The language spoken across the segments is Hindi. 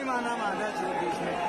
माना माझा जीव देश में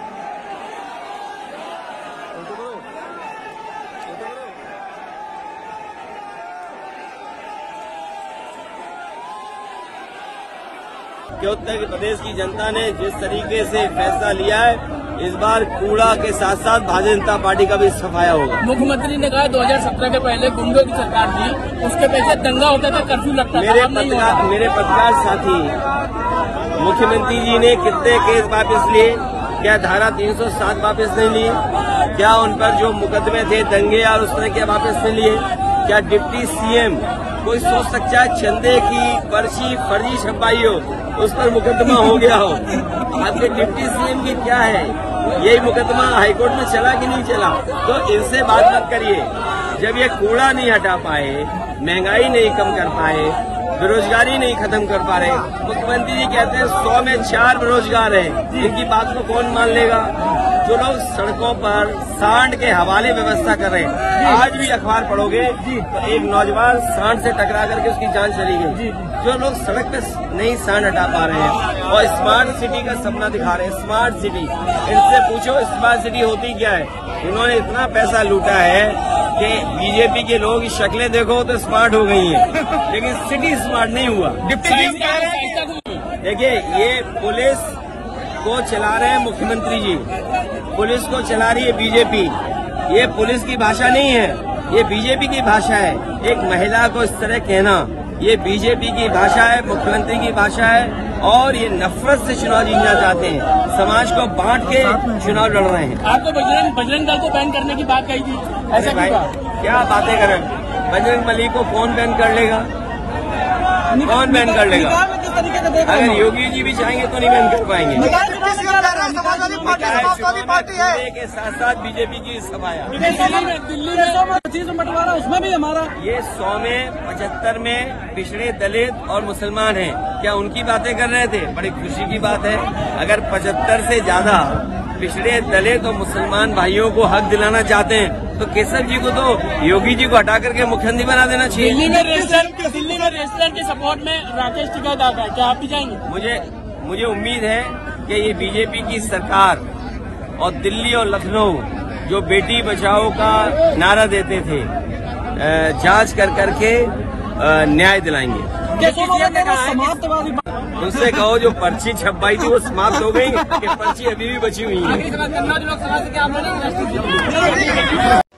कि उत्तर प्रदेश की जनता ने जिस तरीके से फैसला लिया है, इस बार कूड़ा के साथ साथ भारतीय जनता पार्टी का भी सफाया होगा। मुख्यमंत्री ने कहा 2017 के पहले गुंडों की सरकार थी, उसके पीछे दंगा होता था, कर्फ्यू लगता था। मेरे पत्रकार साथी, मुख्यमंत्री जी ने कितने केस वापस लिए? क्या धारा 307 वापस नहीं लिए? क्या उन पर जो मुकदमे थे दंगे और उस तरह के वापस नहीं लिए? क्या डिप्टी सीएम, कोई सोच सकता है चंदे की पर्ची फर्जी छपाई हो, उस पर मुकदमा हो गया हो? आपके डिप्टी सीएम की क्या है? यही मुकदमा हाईकोर्ट में चला कि नहीं चला? तो इनसे बात मत करिए। जब ये कूड़ा नहीं हटा पाए, महंगाई नहीं कम कर पाए, बेरोजगारी नहीं खत्म कर पा रहे, मुख्यमंत्री जी कहते हैं 100 में 4 बेरोजगार हैं, इनकी बात को कौन मान लेगा? जो लोग सड़कों पर सांड के हवाले व्यवस्था कर रहे हैं, आज भी अखबार पढ़ोगे तो एक नौजवान सांड से टकरा करके उसकी जान चली गई। जो लोग सड़क पे नहीं सांड हटा पा रहे हैं और स्मार्ट सिटी का सपना दिखा रहे हैं, स्मार्ट सिटी, इनसे पूछो स्मार्ट सिटी होती क्या है? इन्होंने इतना पैसा लूटा है कि बीजेपी के लोगों की शक्लें देखो तो स्मार्ट हो गई हैं, लेकिन सिटी स्मार्ट नहीं हुआ। देखिए, ये पुलिस को चला रहे हैं मुख्यमंत्री जी, पुलिस को चला रही है बीजेपी। ये पुलिस की भाषा नहीं है, ये बीजेपी की भाषा है। एक महिला को इस तरह कहना, ये बीजेपी की भाषा है, मुख्यमंत्री की भाषा है, और ये नफरत से चुनाव जीतना चाहते हैं, समाज को बांट के चुनाव लड़ रहे हैं। आपको बजरंग दल को बैन करने की बात कही थी, ऐसा भाई क्या बातें करें? बजरंग बली को कौन बैन कर लेगा? कौन बैन कर लेगा? अगर योगी जी भी चाहेंगे तो नहीं बैन कर पाएंगे। के साथ साथ बीजेपी की सभाया दिल्ली में बंटवारा, उसमें भी हमारा ये 100 में 75 में पिछड़े दलित और मुसलमान हैं, क्या उनकी बातें कर रहे थे? बड़ी खुशी की बात है। अगर 75 से ज्यादा पिछड़े दलित और मुसलमान भाइयों को हक दिलाना चाहते हैं तो केशव जी को तो योगी जी को हटा करके मुख्यमंत्री बना देना चाहिए। दिल्ली में रेस्टोरेंट के सपोर्ट में राकेश टिकैत आता है, क्या आप भी जाएंगे? मुझे उम्मीद है कि ये बीजेपी की सरकार और दिल्ली और लखनऊ जो बेटी बचाओ का नारा देते थे, जांच कर करके न्याय दिलाएंगे। उनसे कहो जो पर्ची छपाई थी वो समाप्त हो गई कि पर्ची अभी भी बची हुई है।